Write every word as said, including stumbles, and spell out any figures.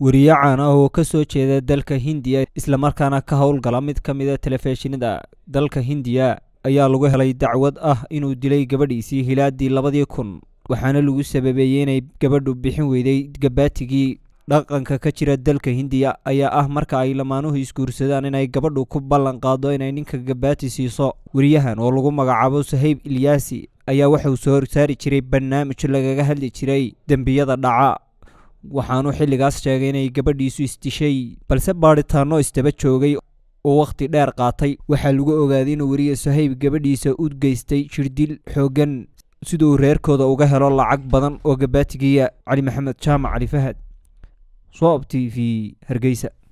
wariye caan ah oo ka soo jeeda dalka Hindiya isla markaana ka howlgala mid ka mid ah telefishinada dalka Hindiya ayaa lagu helay dacwad ah inuu dilay gabadhiisii hilaadii labadii kun waxaana lagu sababeeyay inay gabadhu bixin weyday gabaatigii dhaqanka ka jira dalka Hindiya ayaa ah marka ay lamaanuhu isguursadaan inay gabadhu ku ballan qaado inay ninka gabaati siiso. wariyahan oo lagu magacaabo Sahib Ilyasi ayaa waxa uu soo saari jiray barnaamij lagaga hadli jiray dambiyada dhaca waxaanu xilligaas sheegay inay gabadhiisu isdishay balse baaritaano istaba joogay oo waqti dheer qaatay waxa lagu ogaaday inuu wariye Sahib gabadhiisa u geystay jirdil xoogan sidoo reerkooda uga helo lacag badan oo gabaatigiya. Cali Maxamed Jaamac, Cali Fahad, Soob T V, Hargeysa.